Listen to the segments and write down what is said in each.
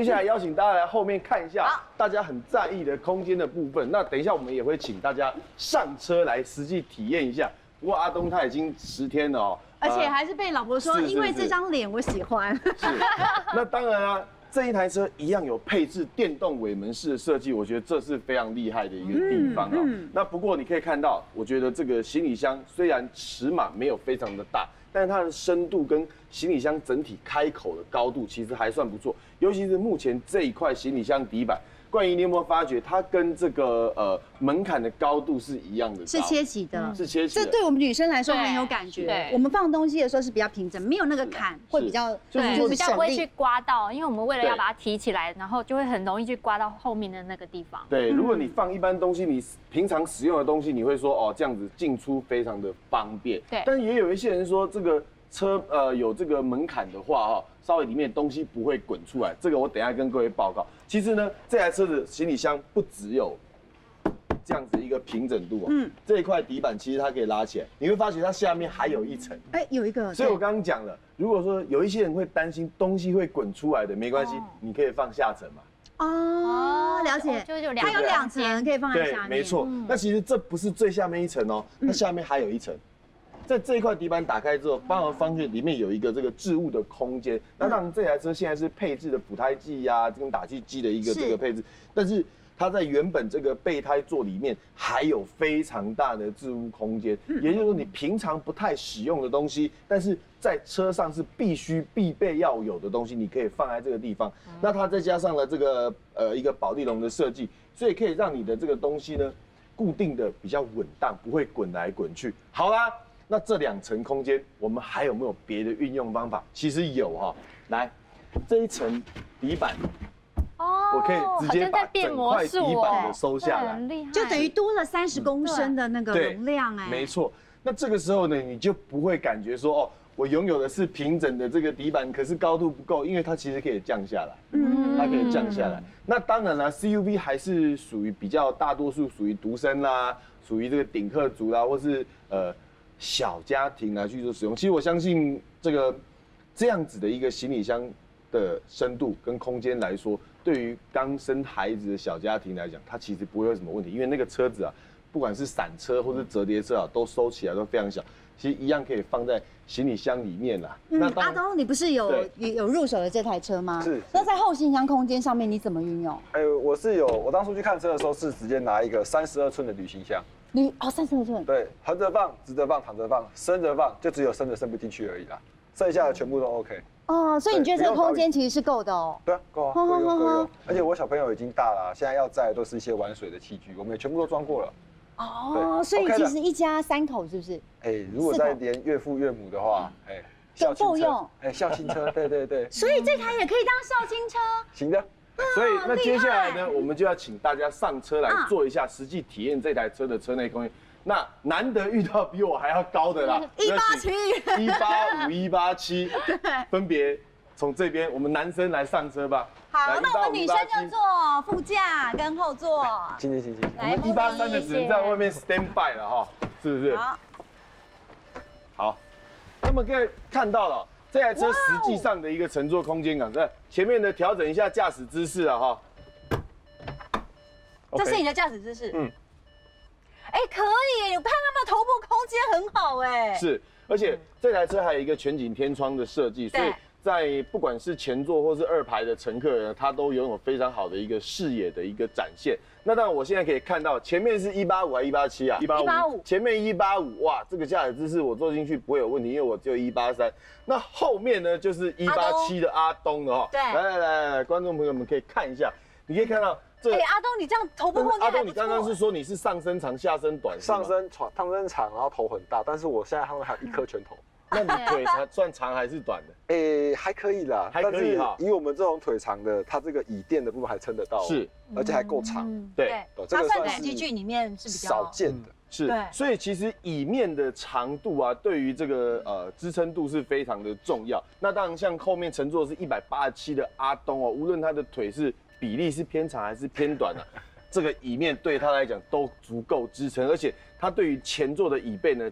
下来邀请大家来后面看一下大家很在意的空间的部分。那等一下我们也会请大家上车来实际体验一下。不过阿东他已经10天了哦， 而且还是被老婆说，因为这张脸我喜欢。 是，那当然啊。这一台车一样有配置电动尾门式的设计，我觉得这是非常厉害的一个地方啊。那不过你可以看到，我觉得这个行李箱虽然尺码没有非常的大，但是它的深度跟行李箱整体开口的高度其实还算不错，尤其是目前这一块行李箱底板。冠仪，你有没有发觉它跟这个门槛的高度是一样的？ 是切齐的， 是切齐的。 这对我们女生来说很有感觉。对，我们放东西的时候是比较平整，没有那个坎，会比较对，比较不会去刮到，因为我们为了要把它提起来，然后就会很容易去刮到后面的那个地方。 对，如果你放一般东西，你平常使用的东西，你会说哦这样子进出非常的方便。 对， 但也有一些人说这个车有这个门槛的话哈，稍微里面东西不会滚出来。这个我等一下跟各位报告。其实呢，这台车的行李箱不只有这样子一个平整度哦，这一块底板其实它可以拉起来，你会发觉它下面还有一层。 哎，有一个。 所以我刚刚讲了，如果说有一些人会担心东西会滚出来的，没关系，你可以放下层嘛。 哦，了解，它有2层可以放在下面。 对，没错。那其实这不是最下面一层哦，它下面还有一层。在这一块底板打开之后，方而方卷里面有一个这个置物的空间。那当然，这台车现在是配置的补胎剂呀，跟打气机的一个这个配置，但是它在原本这个备胎座里面还有非常大的置物空间。也就是说，你平常不太使用的东西，但是在车上是必备要有的东西，你可以放在这个地方。那它再加上了这个一个保丽龙的设计，所以可以让你的这个东西呢固定的比较稳当，不会滚来滚去。好啦。那这2层空间，我们还有没有别的运用方法？其实有哈，来这一层底板，我可以直接把整块底板的收下来， 就等于多了30公升的那个容量哎。 没错，那这个时候呢，你就不会感觉说哦，我拥有的是平整的这个底板，可是高度不够，因为它其实可以降下来，它可以降下来。那当然了 ，CUV 还是属于比较大多数属于独身啦，属于这个顶客族啦，或是小家庭来去做使用，其实我相信这样子的一个行李箱的深度跟空间来说，对于刚生孩子的小家庭来讲，它其实不会有什么问题，因为那个车子啊，不管是散车或是折叠车啊，都收起来都非常小，其实一样可以放在行李箱里面啦。 那阿东，你不是有入手的这台车吗？ 是。 那在后行李箱空间上面你怎么运用？ 我当初去看车的时候是直接拿一个32寸的旅行箱。 32寸。 对，横着放、直着放、躺着放、伸着放，就只有伸着伸不进去而已啦，剩下的全部都 OK。 哦，所以你觉得这个空间其实是够的哦？ 对啊，够啊，够用。而且我小朋友已经大了，现在要载的都是一些玩水的器具，我们也全部都装过了。 哦，所以其实一家3口是不是？ 如果再连岳父岳母的话， 都够用。 孝亲车，对。 所以这台也可以当孝亲车。 行的。 所以那接下来呢，我们就要请大家上车来做一下实际体验这台车的车内空间。那难得遇到比我还要高的啦 ，187、 185、187，分别从这边我们男生来上车吧。 好，那我们女生就坐副驾跟后座。 行。 我们183的只能在外面 stand by 了哈，是不是？好。那么各位看到了。这台车实际上的一个乘坐空间感，在前面的调整一下驾驶姿势啊哈。 这是你的驾驶姿势。可以，我看他们头部空间很好哎。 是，而且这台车还有一个全景天窗的设计，所以在不管是前座或是2排的乘客呢，他都拥有非常好的一个视野的一个展现。那当然，我现在可以看到前面是185还是187啊？185，前面185，哇，这个驾驶姿势我坐进去不会有问题，因为我只有183。那后面呢就是187的阿东了哈。 对， 来，观众朋友们可以看一下，你可以看到这。 阿东，你这样头部空间还不错。 阿东，你刚刚是说你是上身长下身短？ 上身长，然后头很大，但是我现在还有1颗拳头。 那你腿算长还是短的？ 还可以啦， 还可以哈。 以我们这种腿长的，它这个椅垫的部分还撑得到， 是， 而且还够长。 对， 这个算是机具里面是比较少见的。 是，所以其实椅面的长度啊，对于这个支撑度是非常的重要。那当然，像后面乘坐是187的阿东哦，无论他的腿是比例是偏长还是偏短啊，这个椅面对他来讲都足够支撑，而且他对于前座的椅背呢，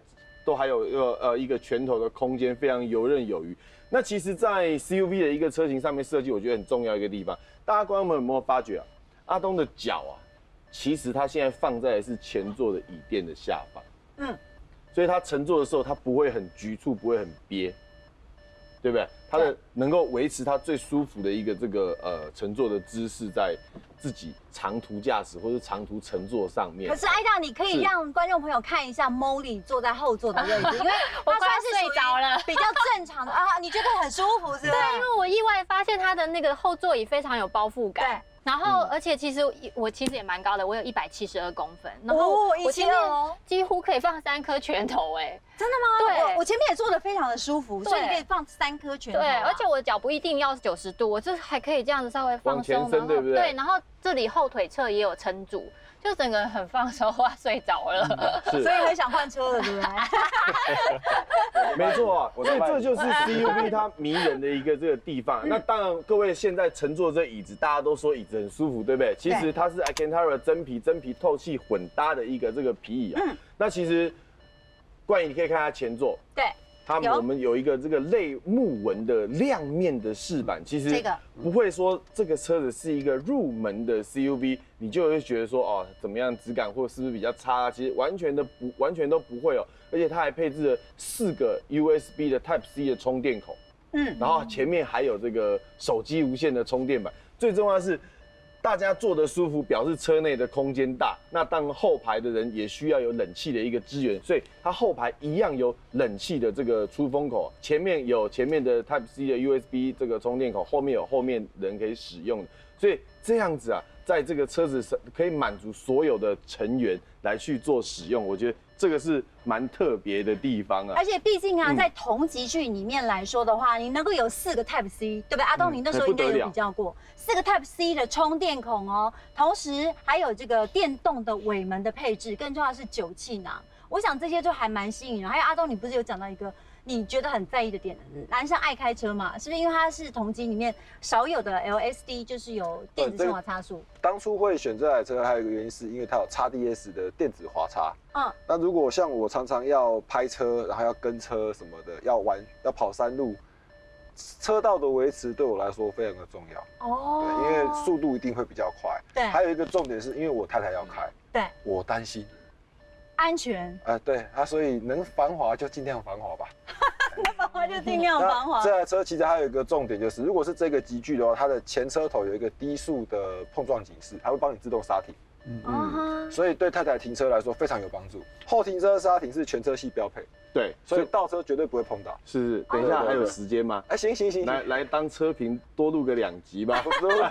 都还有一个拳头的空间，非常游刃有余。那其实，在 CUV 的一个车型上面设计，我觉得很重要一个地方，大家观众们有没有发觉啊？阿东的脚啊，其实他现在放在的是前座的椅垫的下方，所以他乘坐的时候，他不会很局促，不会很憋，对不对？他的能够维持他最舒服的一个这个乘坐的姿势，在自己长途驾驶或是长途乘坐上面。 可是艾大，你可以让观众朋友看一下 Molly 坐在后座的位置，因为我她快要睡着了， 比较正常的啊，你觉得很舒服是不是？ 对，因为我意外发现它的那个后座椅非常有包覆感。 对。 然后，而且其实我也蛮高的，我有172公分，然后我前面几乎可以放3颗拳头，哎， 真的吗？ 对， 我前面也坐得非常的舒服，所以你可以放3颗拳头。 对，而且我的脚不一定要90度，我这还可以这样子稍微放松， 往前伸，对不对？ 对，然后这里后腿侧也有撑住，就整个人很放松，哇，睡着了， 所以很想换车了，对不对？ 没错啊，所以这就是 CUV 它迷人的一个这个地方。那当然，各位现在乘坐这椅子，大家都说椅子很舒服，对不对？其实它是 Alcantara 真皮透气混搭的一个这个皮椅啊。那其实冠仪你可以看它前座， 对。 我们有一个这个类木纹的亮面的饰板，其实不会说这个车子是一个入门的 CUV， 你就会觉得说哦怎么样质感或是不是比较差，其实完全都不会哦，而且它还配置了4个 USB 的 Type C 的充电口，然后前面还有这个手机无线的充电板，最重要的是。大家坐得舒服，表示车内的空间大。那当后排的人也需要有冷气的一个支援，所以它后排一样有冷气的这个出风口，前面有前面的 Type C 的 USB 这个充电口，后面有后面人可以使用的。所以这样子啊，在这个车子可以满足所有的成员来去做使用，我觉得这个是蛮特别的地方啊。 而且毕竟啊，在同级距里面来说的话，你能够有4个 Type C， 对不对？阿东，你那时候应该有比较过4个 Type C 的充电孔哦，同时还有这个电动的尾门的配置，更重要的是酒气囊。我想这些就还蛮吸引人。还有阿东，你不是有讲到一个你觉得很在意的点，男生爱开车嘛，是不是因为它是同级里面少有的 LSD， 就是有电子升华差速？ 当初会选这台车还有一个原因是因为它有 XDS 的电子滑差。那如果像我常常要拍车，然后要跟车什么的，要跑山路，车道的维持对我来说非常的重要。哦，对，因为速度一定会比较快。对，还有一个重点是因为我太太要开，对，我担心安全。 对，所以能防滑就尽量防滑吧。 能防滑就尽量防滑。 这台车其实还有一个重点就是，如果是这个级距的话，它的前车头有一个低速的碰撞警示，它会帮你自动刹停。所以对太太停车来说非常有帮助。后停车刹停是全车系标配。对，所以倒车绝对不会碰到。是， 等一下还有时间吗？ 行， 来当车评多录个2集吧。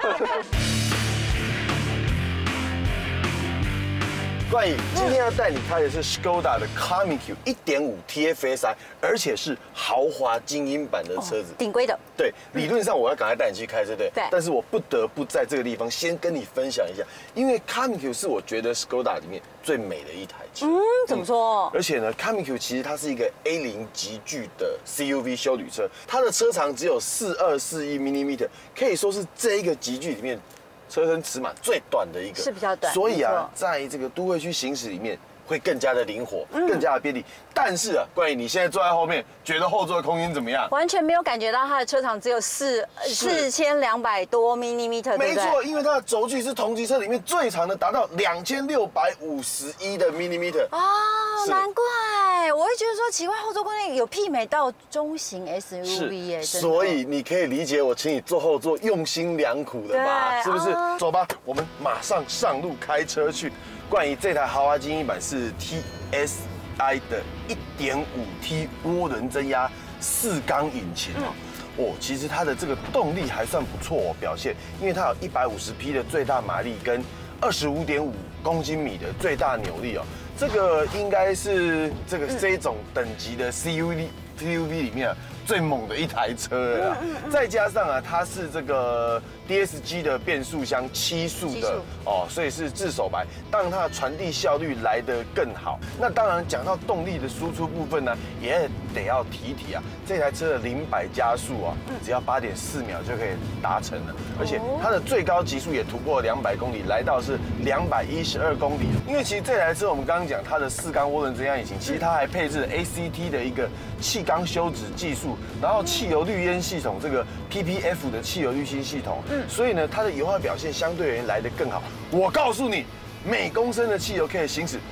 冠仪今天要带你开的是 Škoda 的 Kamiq 1.5 TFSI， 而且是豪华精英版的车子， 顶规的。 对，理论上我要赶快带你去开车，对。但是我不得不在这个地方先跟你分享一下，因为 Kamiq 是我觉得 Škoda 里面最美的一台车。 怎么说？ 而且呢 ，Kamiq 其实它是一个 A0 级距的 CUV 休旅车，它的车长只有4241 mm， 可以说是这一个级距里面车身尺码最短的一个， 是比较短。 所以啊，在这个都会区行驶里面会更加的灵活，更加的便利。但是啊，冠仪你现在坐在后面，觉得后座的空间怎么样？ 完全没有感觉到它的车长只有4200多 mm， 对不对？ 没错，因为它的轴距是同级车里面最长的，达到2651的 mm。 难怪我会觉得说奇怪，后座空间有媲美到中型 SUV 耶， 所以你可以理解我请你坐后座用心良苦的吧？是不是？走吧，我们马上上路开车去。冠仪这台豪华精英版是 TSI 的 1.5T 涡轮增压4缸引擎其实它的这个动力还算不错表现，因为它有150匹的最大马力跟25.5公斤米的最大扭力这个应该是这种等级的 CUV 里面最猛的一台车了。再加上啊，它是这个 DSG 的变速箱7速的哦，所以是自手排，当然它的传递效率来得更好。那当然讲到动力的输出部分呢，也得要提一提啊，这台车的0-100加速啊，只要8.4秒就可以达成了，而且它的最高极速也突破200公里，来到是212公里。因为其实这台车我们刚刚讲它的4缸涡轮增压引擎，其实它还配置了 ACT 的一个气缸休止技术，然后汽油滤烟系统这个 PPF 的汽油滤芯系统，所以呢它的油耗表现相对而言来得更好。我告诉你，每公升的汽油可以行驶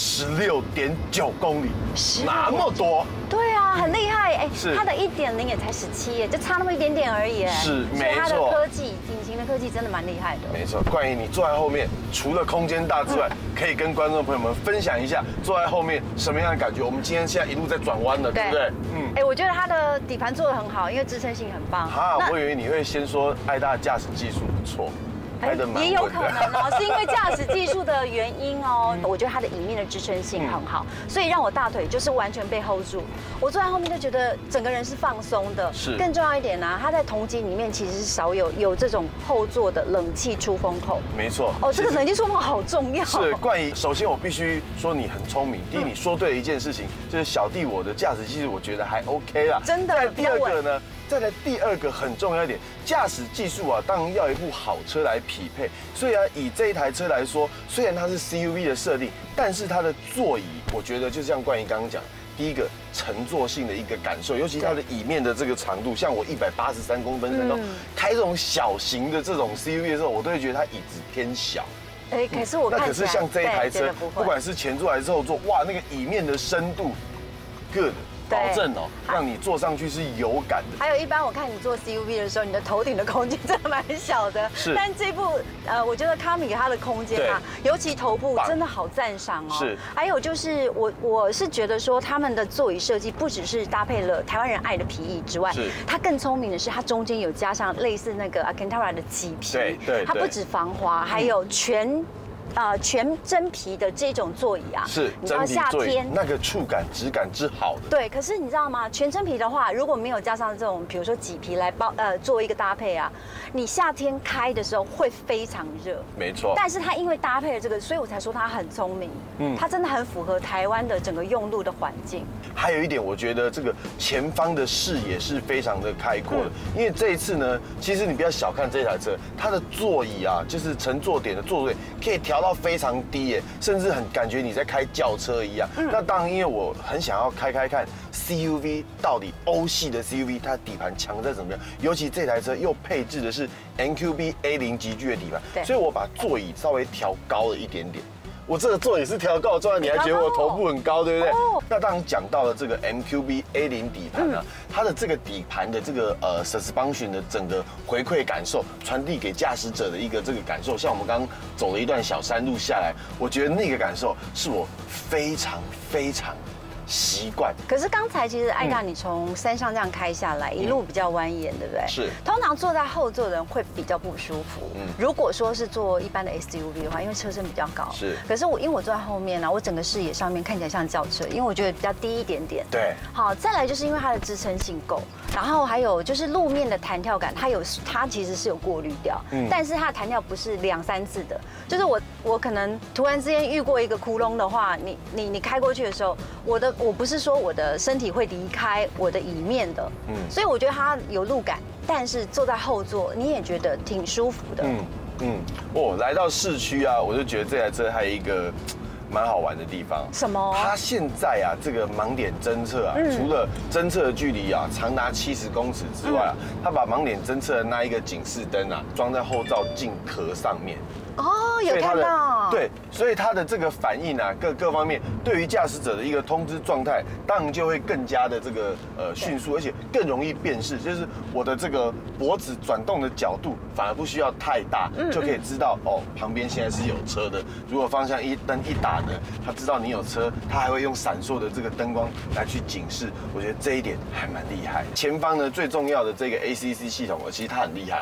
16.9公里，那么多。 对啊，很厉害哎！ 是它的1.0也才17耶，就差那么一点点而已。 是，没错。 它的科技，引擎的科技真的蛮厉害的。 没错，冠仪，你坐在后面，除了空间大之外，可以跟观众朋友们分享一下坐在后面什么样的感觉？我们今天现在一路在转弯了，对不对？ 哎，我觉得它的底盘做得很好，因为支撑性很棒。 我以为你会先说爱大驾驶技术不错。 也有可能哦，是因为驾驶技术的原因哦。我觉得它的椅面的支撑性很好，所以让我大腿就是完全被 hold 住。我坐在后面就觉得整个人是放松的。 是。 更重要一点呢，它在同级里面其实是少有这种后座的冷气出风口。 没错。 哦，这个冷气出风口好重要。 是，冠仪，首先我必须说你很聪明。第一，你说对了一件事情，就是小弟我的驾驶技术我觉得还 OK 啦。 真的。 第二个呢？再来第二个很重要一点，驾驶技术啊，当然要一部好车来匹配。所以啊，以这一台车来说，虽然它是 CUV 的设定，但是它的座椅，我觉得就像冠仪刚刚讲，第一个乘坐性的一个感受，尤其它的椅面的这个长度，像我183公分身高，开这种小型的这种 CUV 的时候，我都会觉得它椅子偏小。 哎，可是我看起来， 那可是像这一台车，不管是前座还是后座，哇，那个椅面的深度 ，good。保证哦，让你坐上去是有感的。 还有一般我看你坐 CUV 的时候，你的头顶的空间真的蛮小的。 是。 但这部我觉得卡米它的空间啊，尤其头部真的好赞赏哦。是。还有就是我是觉得说他们的座椅设计不只是搭配了台湾人爱的皮椅之外，是。它更聪明的是，它中间有加上类似那个 Alcantara 的麂皮。对。它不止防滑，还有全真皮的这种座椅啊， 是，你知道夏天那个触感质感之好的。 对，可是你知道吗？全真皮的话，如果没有加上这种，比如说麂皮来做一个搭配啊，你夏天开的时候会非常热。 没错。 但是它因为搭配了这个，所以我才说它很聪明。它真的很符合台湾的整个用路的环境。 还有一点，我觉得这个前方的视野是非常的开阔的，因为这一次呢，其实你不要小看这台车，它的座椅啊，就是乘坐点的座位可以调到非常低耶，甚至很感觉你在开轿车一样。那当然，因为我很想要开看 CUV 到底欧系的 CUV 它底盘强在怎么样，尤其这台车又配置的是 MQB A0级距的底盘，所以我把座椅稍微调高了一点点。我这个座椅是调高的状态，你还觉得我头部很高，对不对？那当然讲到了这个 MQB A0底盘啊，它的这个底盘的这个suspension 的整个回馈感受，传递给驾驶者的一个这个感受，像我们刚刚走了一段小山路下来，我觉得那个感受是我非常习惯。 可是刚才其实爱大你从山上这样开下来，一路比较蜿蜒，对不对？ 是。 通常坐在后座的人会比较不舒服。如果说是坐一般的 SUV 的话，因为车身比较高。是。可是因为我坐在后面呢，我整个视野上面看起来像轿车，因为我觉得比较低一点点。 对。 好，再来就是因为它的支撑性够，然后还有就是路面的弹跳感，它其实是有过滤掉，但是它的弹跳不是2、3次的，就是我可能突然之间遇过一个窟窿的话，你开过去的时候，我不是说我的身体会离开我的椅面的，所以我觉得它有路感，但是坐在后座你也觉得挺舒服的。 来到市区啊，我就觉得这台车还有一个蛮好玩的地方。 什么？ 它现在啊，这个盲点侦测啊，除了侦测的距离啊长达70公尺之外啊，它把盲点侦测的那一个警示灯啊装在后照镜壳上面。 哦，有看到。 对，所以它的这个反应啊，各方面对于驾驶者的一个通知状态，当然就会更加的这个迅速，而且更容易辨识。就是我的这个脖子转动的角度，反而不需要太大，就可以知道旁边现在是有车的。如果方向灯一打呢，它知道你有车，它还会用闪烁的这个灯光来去警示。我觉得这一点还蛮厉害。前方呢最重要的这个 ACC 系统，其实它很厉害。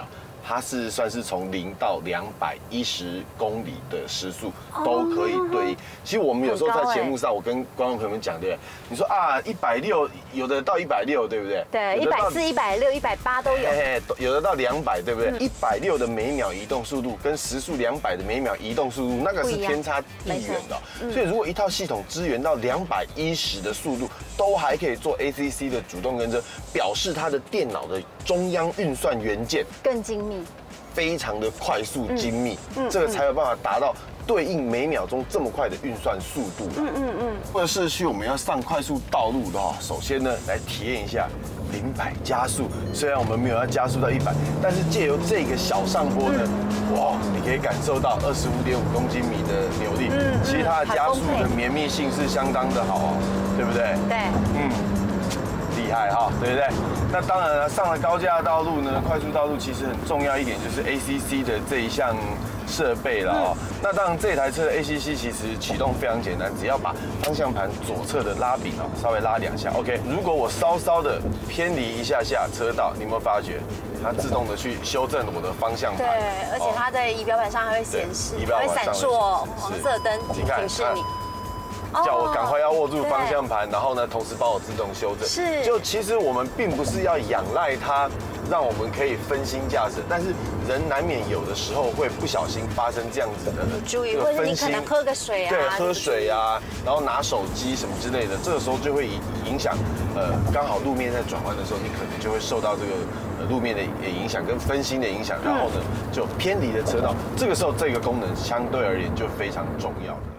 它是算是从0到210公里的时速都可以对应。其实我们有时候在节目上，我跟观众朋友们讲，对不对？你说啊，160有的到160，对不对？ 对，140、160、180都有。 有的到200，对不对？160的每秒移动速度跟时速200的每秒移动速度，那个是天差地远的。所以如果一套系统支援到210的速度，都还可以做 ACC 的主动跟车，表示它的电脑的中央运算元件更精密， 非常的快速精密，这个才有办法达到对应每秒钟这么快的运算速度。或者是去我们要上快速道路的话，首先呢来体验一下0-100加速。虽然我们没有要加速到100，但是借由这个小上坡呢，哇，你可以感受到25.5公斤米的扭力，其实它的加速的绵密性是相当的好啊，对不对？ 对， 厉害哈，对不对？那当然了，上了高架道路呢，快速道路其实很重要一点就是 ACC 的这一项设备了哦。那当然，这台车的 ACC 其实启动非常简单，只要把方向盘左侧的拉柄哦稍微拉2下 ，OK。如果我稍稍的偏离一下车道，你有没有发觉它自动的去修正我的方向盘？ 对，而且它在仪表板上还会显示，还会闪烁黄色灯提示你。 叫我赶快要握住方向盘，然后呢，同时帮我自动修正。 是， 就其实我们并不是要仰赖它，让我们可以分心驾驶，但是人难免有的时候会不小心发生这样子的注意，或者你可能喝个水啊， 对，喝水啊，然后拿手机什么之类的，这个时候就会影响，刚好路面在转弯的时候，你可能就会受到这个路面的影响跟分心的影响，然后呢就偏离了车道。这个时候这个功能相对而言就非常重要了。